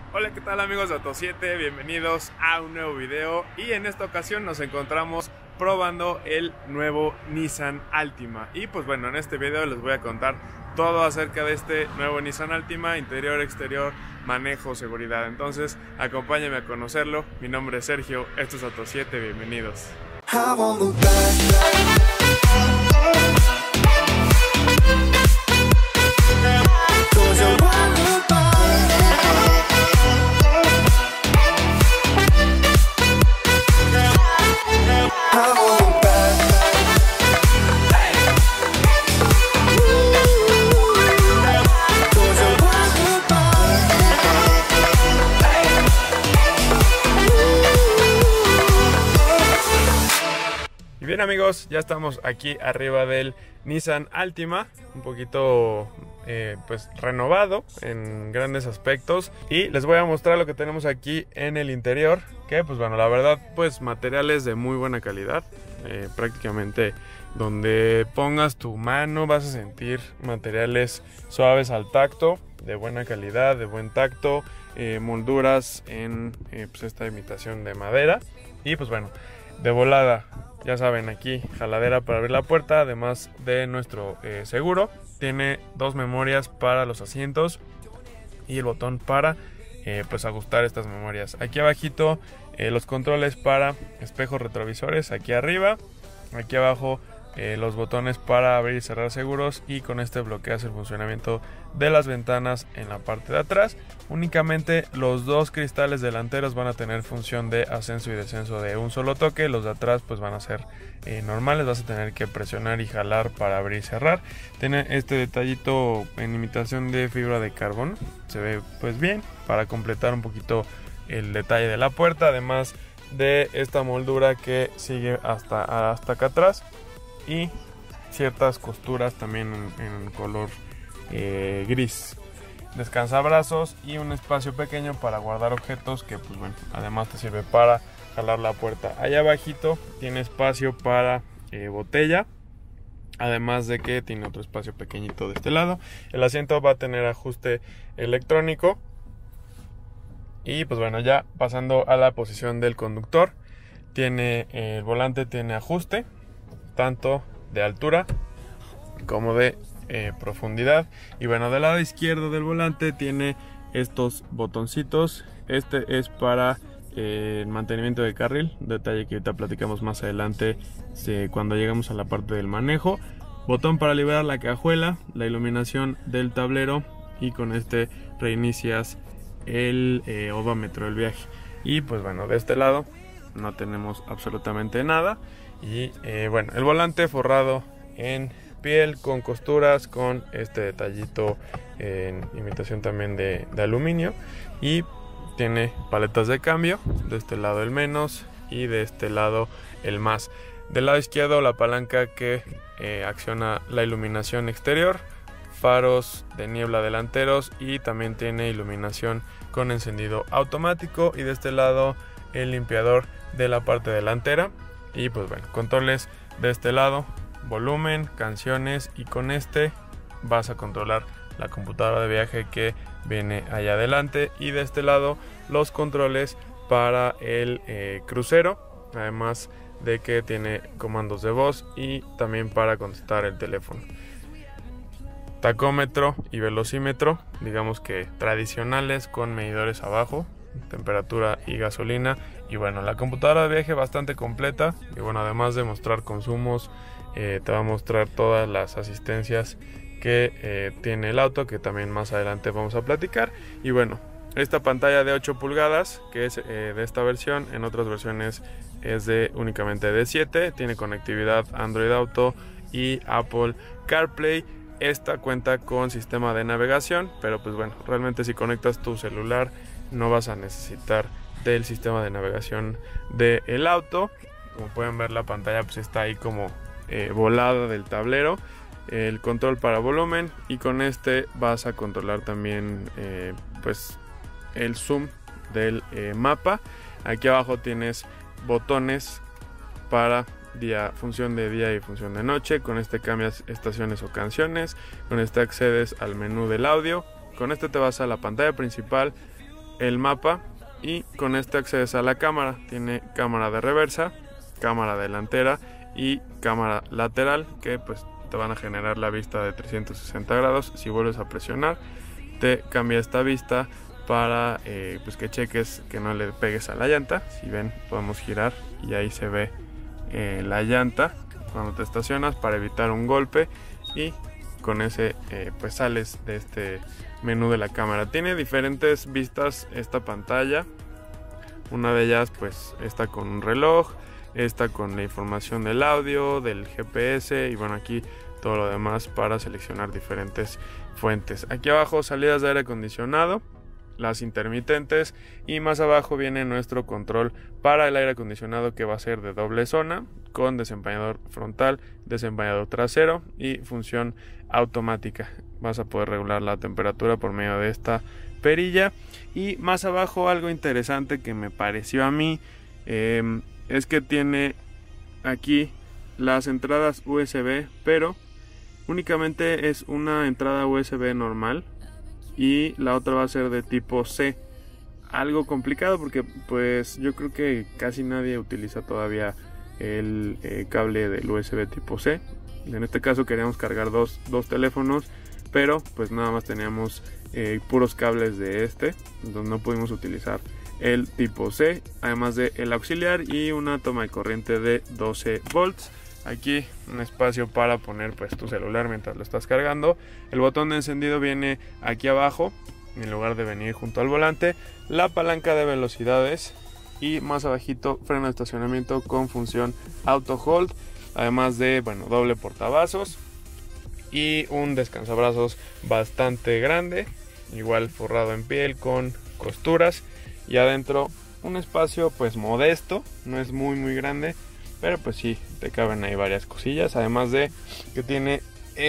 Hola, ¿qué tal amigos de Auto7? Bienvenidos a un nuevo video y en esta ocasión nos encontramos probando el nuevo Nissan Altima. Y pues bueno, en este video les voy a contar todo acerca de este nuevo Nissan Altima, interior, exterior, manejo, seguridad. Entonces acompáñenme a conocerlo. Mi nombre es Sergio, esto es Auto7, bienvenidos. Bien amigos, ya estamos aquí arriba del Nissan Altima, un poquito pues renovado en grandes aspectos, y les voy a mostrar lo que tenemos aquí en el interior, que pues bueno, la verdad pues materiales de muy buena calidad, prácticamente donde pongas tu mano vas a sentir materiales suaves al tacto, de buena calidad, de buen tacto, molduras en pues esta imitación de madera, y pues bueno, de volada, ya saben, aquí jaladera para abrir la puerta, además de nuestro seguro. Tiene dos memorias para los asientos y el botón para pues ajustar estas memorias. Aquí abajito los controles para espejos retrovisores, aquí arriba, aquí abajo los botones para abrir y cerrar seguros, y con este bloqueas el funcionamiento de las ventanas en la parte de atrás. Únicamente los dos cristales delanteros van a tener función de ascenso y descenso de un solo toque. Los de atrás pues van a ser normales, vas a tener que presionar y jalar para abrir y cerrar. Tiene este detallito en imitación de fibra de carbono, se ve pues bien para completar un poquito el detalle de la puerta, además de esta moldura que sigue hasta acá atrás, y ciertas costuras también en color gris. Descansabrazos y un espacio pequeño para guardar objetos que pues bueno, además te sirve para jalar la puerta. Allá abajito tiene espacio para botella, además de que tiene otro espacio pequeñito de este lado. El asiento va a tener ajuste electrónico. Y pues bueno, ya pasando a la posición del conductor, tiene el volante tiene ajuste tanto de altura como de profundidad. Y bueno, del lado izquierdo del volante tiene estos botoncitos. Este es para el mantenimiento de carril, detalle que ahorita platicamos más adelante cuando llegamos a la parte del manejo. Botón para liberar la cajuela, la iluminación del tablero, y con este reinicias el odómetro del viaje. Y pues bueno, de este lado no tenemos absolutamente nada. Y bueno, el volante forrado en piel con costuras, con este detallito en imitación también de aluminio, y tiene paletas de cambio, de este lado el menos y de este lado el más. Del lado izquierdo la palanca que acciona la iluminación exterior, faros de niebla delanteros, y también tiene iluminación con encendido automático, y de este lado el limpiador de la parte delantera. Y pues bueno, controles de este lado, volumen, canciones, y con este vas a controlar la computadora de viaje que viene allá adelante, y de este lado los controles para el crucero, además de que tiene comandos de voz y también para contestar el teléfono. Tacómetro y velocímetro, digamos que tradicionales, con medidores abajo, temperatura y gasolina. Y bueno, la computadora de viaje bastante completa, y bueno, además de mostrar consumos, te va a mostrar todas las asistencias que tiene el auto, que también más adelante vamos a platicar. Y bueno, esta pantalla de 8 pulgadas que es de esta versión, en otras versiones es únicamente de 7, tiene conectividad Android Auto y Apple CarPlay. Esta cuenta con sistema de navegación, pero pues bueno, realmente si conectas tu celular no vas a necesitar del sistema de navegación del auto. Como pueden ver, la pantalla pues está ahí como volada del tablero. El control para volumen, y con este vas a controlar también pues el zoom del mapa. Aquí abajo tienes botones para función de día y función de noche. Con este cambias estaciones o canciones. Con este accedes al menú del audio. Con este te vas a la pantalla principal, el mapa y con este accedes a la cámara. Tiene cámara de reversa, cámara delantera y cámara lateral, que pues te van a generar la vista de 360 grados. Si vuelves a presionar, te cambia esta vista para pues que cheques que no le pegues a la llanta. Si ven, podemos girar y ahí se ve la llanta cuando te estacionas, para evitar un golpe, y con ese pues sales de este menú de la cámara. Tiene diferentes vistas esta pantalla. Una de ellas pues está con un reloj, esta con la información del audio, del GPS, y bueno, aquí todo lo demás para seleccionar diferentes fuentes. Aquí abajo salidas de aire acondicionado, las intermitentes, y más abajo viene nuestro control para el aire acondicionado, que va a ser de doble zona con desempañador frontal, desempañador trasero y función automática. Vas a poder regular la temperatura por medio de esta perilla. Y más abajo, algo interesante que me pareció a mí es que tiene aquí las entradas USB, pero únicamente es una entrada USB normal y la otra va a ser de tipo C. Algo complicado porque pues yo creo que casi nadie utiliza todavía el cable del USB tipo C. En este caso queríamos cargar dos teléfonos, pero pues nada más teníamos puros cables de este, entonces no pudimos utilizar el tipo C, además de el auxiliar y una toma de corriente de 12 volts. Aquí un espacio para poner pues tu celular mientras lo estás cargando. El botón de encendido viene aquí abajo en lugar de venir junto al volante. La palanca de velocidades y más abajito freno de estacionamiento con función auto hold, además de bueno, doble portavasos y un descansabrazos bastante grande, igual forrado en piel con costuras, y adentro un espacio pues modesto, no es muy grande, pero pues sí, te caben ahí varias cosillas, además de que tiene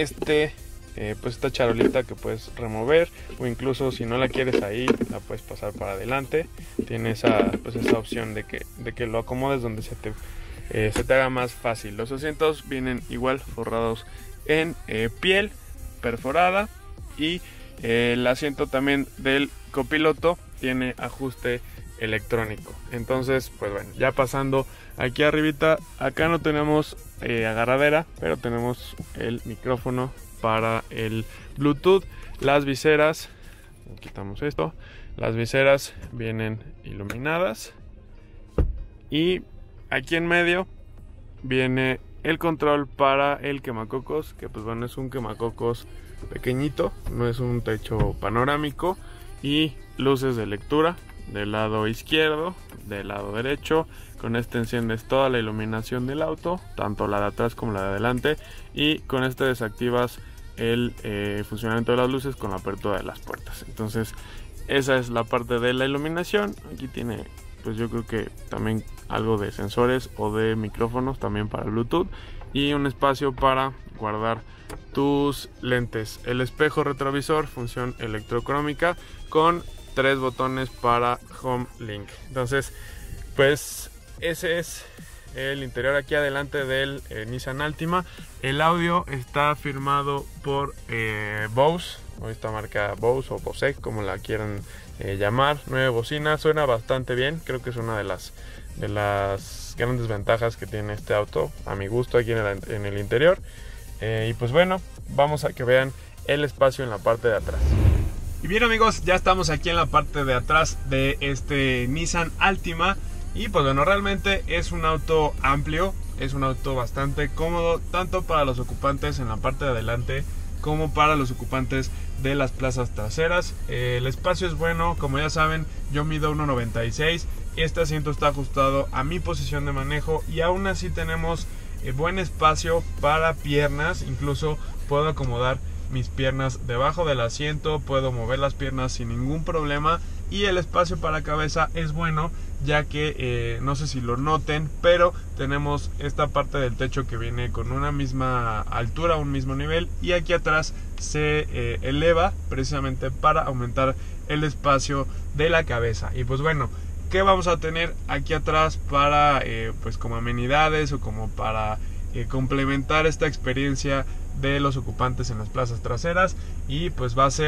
pues esta charolita que puedes remover, o incluso si no la quieres ahí, la puedes pasar para adelante. Tiene esa opción de que lo acomodes donde se te haga más fácil. Los asientos vienen igual forrados en piel perforada, y el asiento también del copiloto tiene ajuste electrónico. Entonces pues bueno, ya pasando aquí arribita, acá no tenemos agarradera, pero tenemos el micrófono para el Bluetooth. Las viseras, quitamos esto, las viseras vienen iluminadas, y aquí en medio viene el control para el quemacocos, que pues bueno, es un quemacocos pequeñito, no es un techo panorámico, y luces de lectura del lado izquierdo, del lado derecho. Con este enciendes toda la iluminación del auto, tanto la de atrás como la de adelante, y con este desactivas el funcionamiento de las luces con la apertura de las puertas. Entonces esa es la parte de la iluminación. Aquí tiene pues yo creo que también algo de sensores o de micrófonos también para Bluetooth, y un espacio para guardar tus lentes. El espejo retrovisor, función electrocrómica con 3 botones para Home Link. Entonces pues ese es el interior aquí adelante del Nissan Altima. El audio está firmado por Bose, o esta marca Bose o Bose, como la quieran llamar. 9 bocinas, suena bastante bien. Creo que es una de las grandes ventajas que tiene este auto, a mi gusto, aquí en el interior. Y pues bueno, vamos a que vean el espacio en la parte de atrás. Y bien amigos, ya estamos aquí en la parte de atrás de este Nissan Altima. Y pues bueno, realmente es un auto amplio, es un auto bastante cómodo, tanto para los ocupantes en la parte de adelante como para los ocupantes de las plazas traseras. El espacio es bueno, como ya saben, yo mido 1.96, este asiento está ajustado a mi posición de manejo, y aún así tenemos buen espacio para piernas. Incluso puedo acomodar mis piernas debajo del asiento, puedo mover las piernas sin ningún problema, y el espacio para cabeza es bueno, ya que no sé si lo noten, pero tenemos esta parte del techo que viene con una misma altura, un mismo nivel, y aquí atrás se eleva precisamente para aumentar el espacio de la cabeza. Y pues bueno, ¿qué vamos a tener aquí atrás para pues como amenidades o como para complementar esta experiencia de los ocupantes en las plazas traseras? Y pues va a ser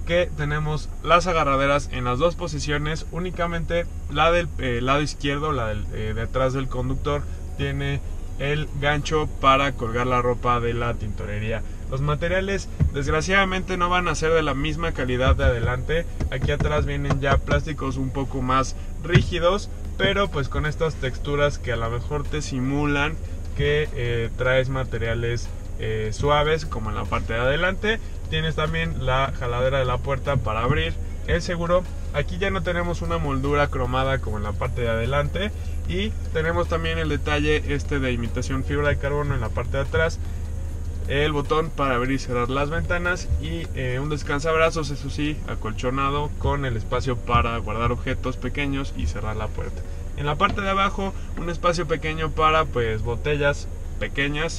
que tenemos las agarraderas en las dos posiciones. Únicamente la del lado izquierdo, la del, detrás del conductor, tiene el gancho para colgar la ropa de la tintorería. Los materiales desgraciadamente no van a ser de la misma calidad de adelante. Aquí atrás vienen ya plásticos un poco más rígidos, pero pues con estas texturas que a lo mejor te simulan que traes materiales suaves, como en la parte de adelante. Tienes también la jaladera de la puerta para abrir el seguro. Aquí ya no tenemos una moldura cromada como en la parte de adelante, y tenemos también el detalle de imitación fibra de carbono en la parte de atrás, el botón para abrir y cerrar las ventanas, y un descansabrazos, eso sí, acolchonado, con el espacio para guardar objetos pequeños y cerrar la puerta. En la parte de abajo, un espacio pequeño para pues botellas pequeñas,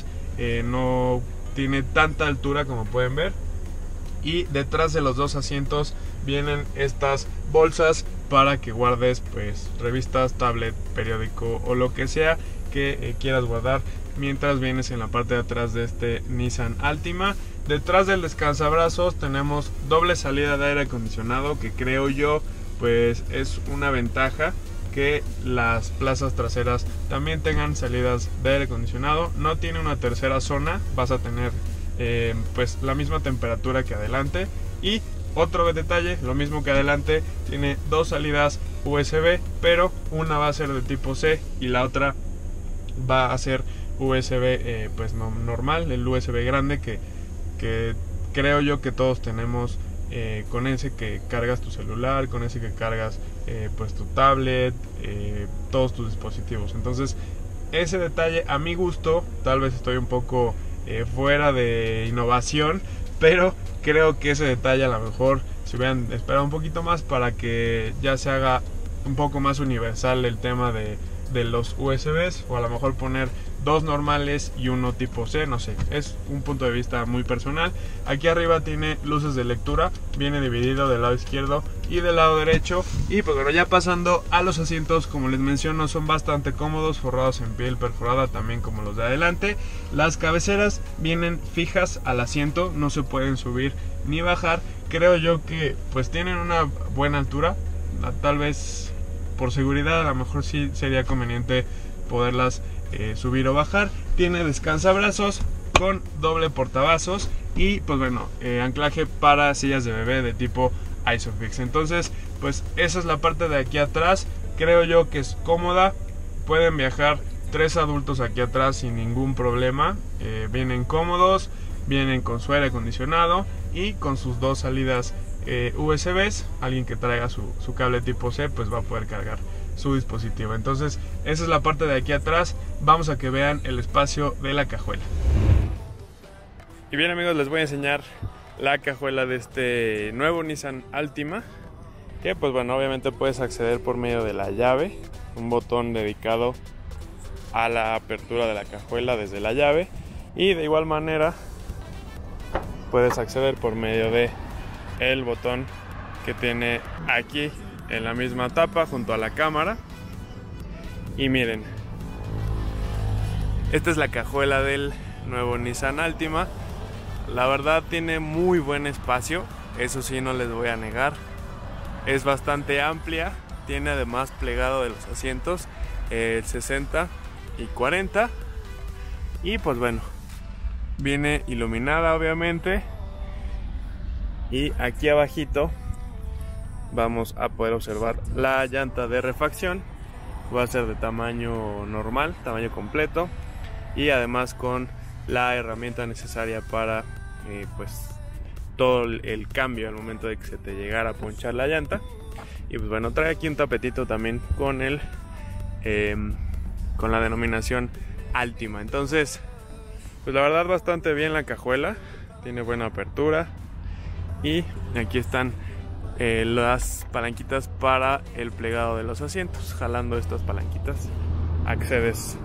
no tiene tanta altura como pueden ver. Y detrás de los dos asientos vienen estas bolsas para que guardes pues revistas, tablet, periódico o lo que sea que quieras guardar mientras vienes en la parte de atrás de este Nissan Altima. Detrás del descansabrazos tenemos doble salida de aire acondicionado, que creo yo pues es una ventaja que las plazas traseras también tengan salidas de aire acondicionado. No tiene una tercera zona, vas a tener pues la misma temperatura que adelante. Y otro detalle, lo mismo que adelante, tiene dos salidas USB, pero una va a ser de tipo C y la otra va a ser USB pues normal, el USB grande que creo yo que todos tenemos, con ese que cargas tu celular, con ese que cargas pues tu tablet, todos tus dispositivos. Entonces ese detalle a mi gusto, tal vez estoy un poco fuera de innovación, pero creo que ese detalle a lo mejor se hubieran esperado un poquito más para que ya se haga un poco más universal el tema de los USBs, o a lo mejor poner dos normales y uno tipo C, no sé, es un punto de vista muy personal. Aquí arriba tiene luces de lectura, viene dividido del lado izquierdo y del lado derecho. Y pues bueno, ya pasando a los asientos, como les menciono, son bastante cómodos, forrados en piel perforada también como los de adelante. Las cabeceras vienen fijas al asiento, no se pueden subir ni bajar. Creo yo que pues tienen una buena altura, tal vez por seguridad a lo mejor sí sería conveniente poderlas subir o bajar. Tiene descansabrazos con doble portavasos y pues bueno, anclaje para sillas de bebé de tipo Isofix. Entonces pues esa es la parte de aquí atrás. Creo yo que es cómoda, pueden viajar 3 adultos aquí atrás sin ningún problema. Vienen cómodos, vienen con su aire acondicionado y con sus dos salidas USBs. Alguien que traiga su cable tipo C pues va a poder cargar su dispositivo. Entonces esa es la parte de aquí atrás. Vamos a que vean el espacio de la cajuela. Y bien amigos, les voy a enseñar la cajuela de este nuevo Nissan Altima, que pues bueno, obviamente puedes acceder por medio de la llave, un botón dedicado a la apertura de la cajuela desde la llave, y de igual manera puedes acceder por medio de el botón que tiene aquí en la misma tapa junto a la cámara. Y miren, esta es la cajuela del nuevo Nissan Altima. La verdad tiene muy buen espacio, eso sí no les voy a negar. Es bastante amplia, tiene además plegado de los asientos el 60 y 40. Y pues bueno, viene iluminada obviamente. Y aquí abajito vamos a poder observar la llanta de refacción. Va a ser de tamaño normal, tamaño completo, y además con la herramienta necesaria para pues todo el cambio al momento de que se te llegara a ponchar la llanta. Y pues bueno, trae aquí un tapetito también con con la denominación Altima. Entonces pues la verdad bastante bien la cajuela, tiene buena apertura. Y aquí están las palanquitas para el plegado de los asientos. Jalando estas palanquitas accedes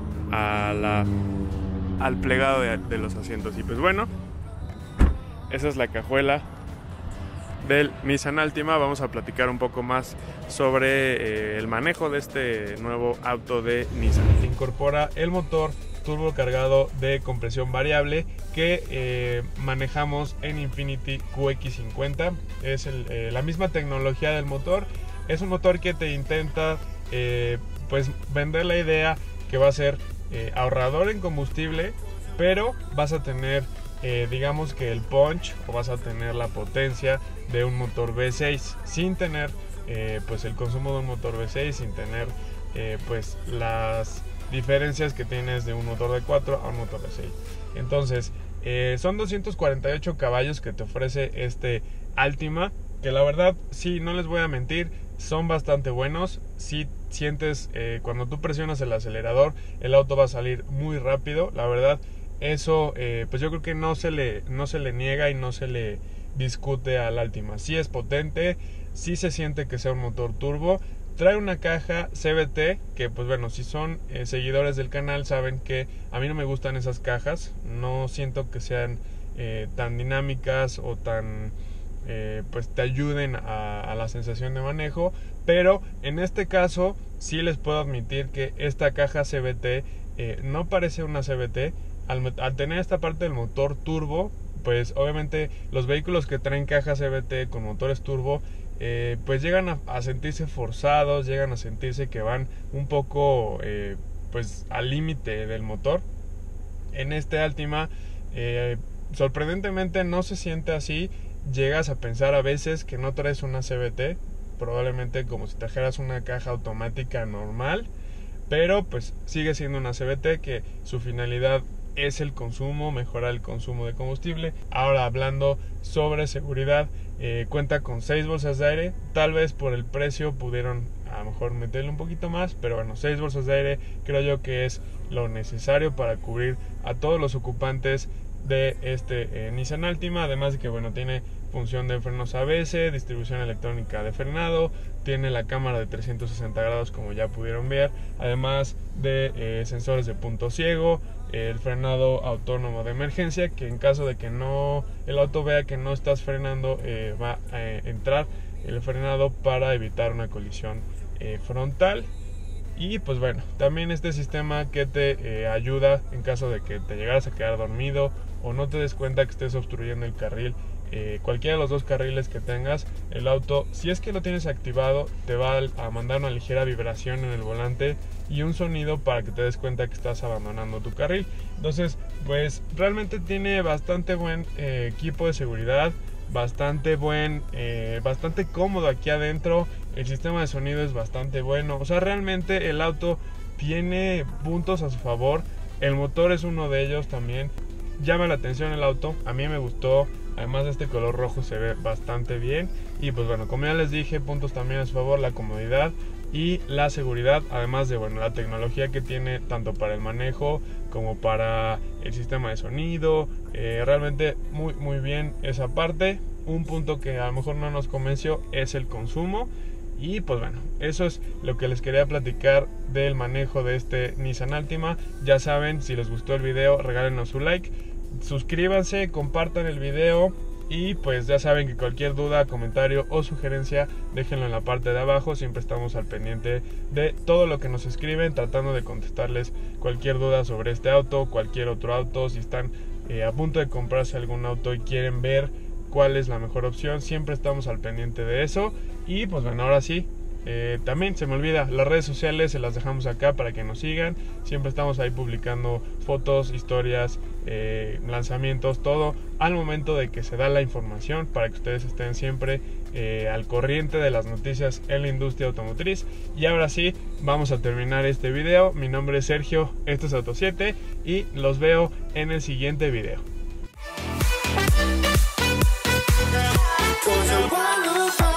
al plegado de los asientos. Y pues bueno, esa es la cajuela del Nissan Altima. Vamos a platicar un poco más sobre el manejo de este nuevo auto de Nissan. Incorpora el motor turbo cargado de compresión variable que manejamos en Infiniti QX50. Es la misma tecnología del motor. Es un motor que te intenta pues vender la idea que va a ser ahorrador en combustible, pero vas a tener digamos que el punch, o vas a tener la potencia de un motor V6 sin tener pues el consumo de un motor V6, sin tener pues las diferencias que tienes de un motor de 4 a un motor de 6. Entonces son 248 caballos que te ofrece este Altima, que la verdad, sí, no les voy a mentir, son bastante buenos. Si sientes cuando tú presionas el acelerador, el auto va a salir muy rápido. La verdad, eso pues yo creo que no se le niega y no se le discute al Altima. Sí es potente, sí se siente que sea un motor turbo. Trae una caja CVT que, pues bueno, si son seguidores del canal saben que a mí no me gustan esas cajas. No siento que sean tan dinámicas o tan pues te ayuden a la sensación de manejo, pero en este caso sí les puedo admitir que esta caja CVT no parece una CVT. Al tener esta parte del motor turbo, pues obviamente los vehículos que traen caja CVT con motores turbo pues llegan a sentirse forzados, llegan a sentirse que van un poco pues al límite del motor. En este Altima sorprendentemente no se siente así. Llegas a pensar a veces que no traes una CVT, probablemente como si trajeras una caja automática normal, pero pues sigue siendo una CVT que su finalidad es el consumo, mejorar el consumo de combustible. Ahora, hablando sobre seguridad, cuenta con 6 bolsas de aire. Tal vez por el precio pudieron a lo mejor meterle un poquito más, pero bueno, 6 bolsas de aire creo yo que es lo necesario para cubrir a todos los ocupantes de este Nissan Altima. Además de que bueno, tiene función de frenos ABS, distribución electrónica de frenado, tiene la cámara de 360 grados como ya pudieron ver, además de sensores de punto ciego, el frenado autónomo de emergencia, que en caso de que no el auto vea que no estás frenando, va a entrar el frenado para evitar una colisión frontal. Y pues bueno, también este sistema que te ayuda en caso de que te llegaras a quedar dormido o no te des cuenta que estés obstruyendo el carril, cualquiera de los dos carriles que tengas, el auto, si es que lo tienes activado, te va a mandar una ligera vibración en el volante y un sonido para que te des cuenta que estás abandonando tu carril. Entonces pues realmente tiene bastante buen equipo de seguridad, bastante cómodo aquí adentro. El sistema de sonido es bastante bueno, o sea, realmente el auto tiene puntos a su favor. El motor es uno de ellos también. Llama la atención el auto, a mí me gustó. Además, este color rojo se ve bastante bien. Y pues bueno, como ya les dije, puntos también a su favor: la comodidad y la seguridad, además de bueno, la tecnología que tiene tanto para el manejo como para el sistema de sonido. Realmente muy bien esa parte. Un punto que a lo mejor no nos convenció es el consumo. Y pues bueno, eso es lo que les quería platicar del manejo de este Nissan Altima. Ya saben, si les gustó el video, regálenos su like, suscríbanse, compartan el video. Y pues ya saben que cualquier duda, comentario o sugerencia, déjenlo en la parte de abajo. Siempre estamos al pendiente de todo lo que nos escriben, tratando de contestarles cualquier duda sobre este auto, cualquier otro auto. Si están a punto de comprarse algún auto y quieren ver cuál es la mejor opción, siempre estamos al pendiente de eso. Y pues bueno, ahora sí, también se me olvida, las redes sociales se las dejamos acá para que nos sigan. Siempre estamos ahí publicando fotos, historias, lanzamientos, todo al momento de que se da la información, para que ustedes estén siempre al corriente de las noticias en la industria automotriz. Y ahora sí, vamos a terminar este video. Mi nombre es Sergio, esto es Auto 7 y los veo en el siguiente video. Cause I wanna